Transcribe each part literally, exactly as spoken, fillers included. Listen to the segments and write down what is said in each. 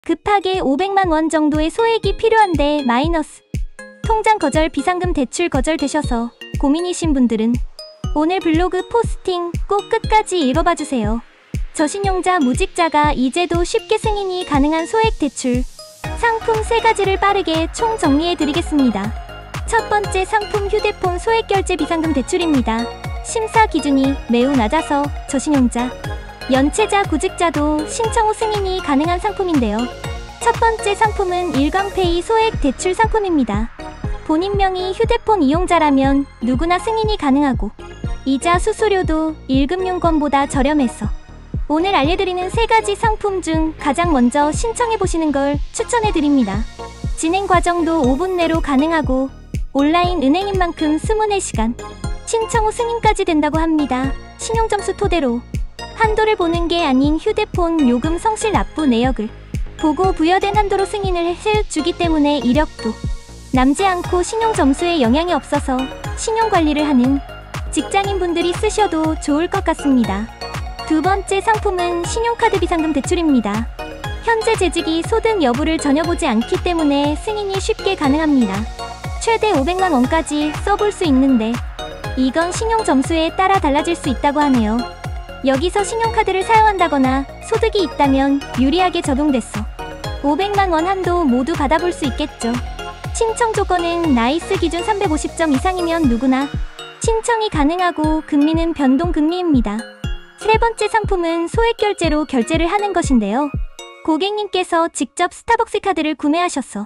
급하게 오백만 원 정도의 소액이 필요한데 마이너스 통장 거절, 비상금 대출 거절 되셔서 고민이신 분들은 오늘 블로그 포스팅 꼭 끝까지 읽어봐주세요. 저신용자, 무직자가 이제도 쉽게 승인이 가능한 소액 대출 상품 세 가지를 빠르게 총 정리해드리겠습니다. 첫 번째 상품, 휴대폰 소액 결제 비상금 대출입니다. 심사 기준이 매우 낮아서 저신용자, 연체자, 구직자도 신청 후 승인이 가능한 상품인데요. 첫 번째 상품은 일광페이 소액 대출 상품입니다. 본인 명의 휴대폰 이용자라면 누구나 승인이 가능하고 이자 수수료도 일금융권보다 저렴해서 오늘 알려드리는 세 가지 상품 중 가장 먼저 신청해보시는 걸 추천해드립니다. 진행 과정도 오 분 내로 가능하고 온라인 은행인 만큼 스무 시간, 신청 후 승인까지 된다고 합니다. 신용점수 토대로 한도를 보는 게 아닌 휴대폰 요금 성실 납부 내역을 보고 부여된 한도로 승인을 해주기 때문에 이력도 남지 않고 신용점수에 영향이 없어서 신용관리를 하는 직장인분들이 쓰셔도 좋을 것 같습니다. 두 번째 상품은 신용카드 비상금 대출입니다. 현재 재직이 소득 여부를 전혀 보지 않기 때문에 승인이 쉽게 가능합니다. 최대 오백만 원까지 써볼 수 있는데 이건 신용점수에 따라 달라질 수 있다고 하네요. 여기서 신용카드를 사용한다거나 소득이 있다면 유리하게 적용됐어 오백만 원 한도 모두 받아볼 수 있겠죠. 신청 조건은 나이스 기준 삼백오십 점 이상이면 누구나 신청이 가능하고 금리는 변동금리입니다. 세 번째 상품은 소액 결제로 결제를 하는 것인데요. 고객님께서 직접 스타벅스 카드를 구매하셔서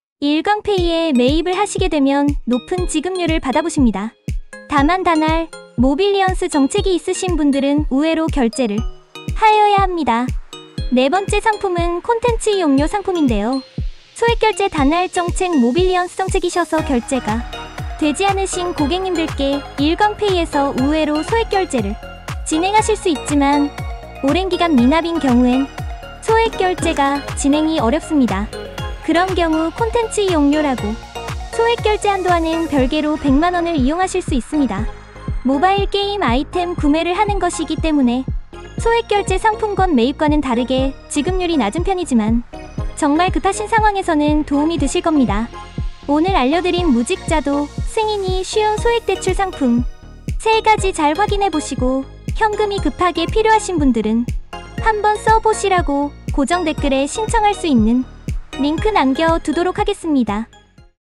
일광페이에 매입을 하시게 되면 높은 지급률을 받아보십니다. 다만 단할 모빌리언스 정책이 있으신 분들은 우회로 결제를 하여야 합니다. 네 번째 상품은 콘텐츠 이용료 상품인데요. 소액 결제 단할 정책 모빌리언스 정책이셔서 결제가 되지 않으신 고객님들께 일광페이에서 우회로 소액 결제를 진행하실 수 있지만 오랜 기간 미납인 경우엔 소액 결제가 진행이 어렵습니다. 그런 경우 콘텐츠 이용료라고 소액 결제 한도와는 별개로 백만 원을 이용하실 수 있습니다. 모바일 게임 아이템 구매를 하는 것이기 때문에 소액 결제 상품권 매입과는 다르게 지급률이 낮은 편이지만 정말 급하신 상황에서는 도움이 되실 겁니다. 오늘 알려드린 무직자도 승인이 쉬운 소액 대출 상품 세 가지 잘 확인해 보시고 현금이 급하게 필요하신 분들은 한번 써보시라고 고정 댓글에 신청할 수 있는 링크 남겨두도록 하겠습니다.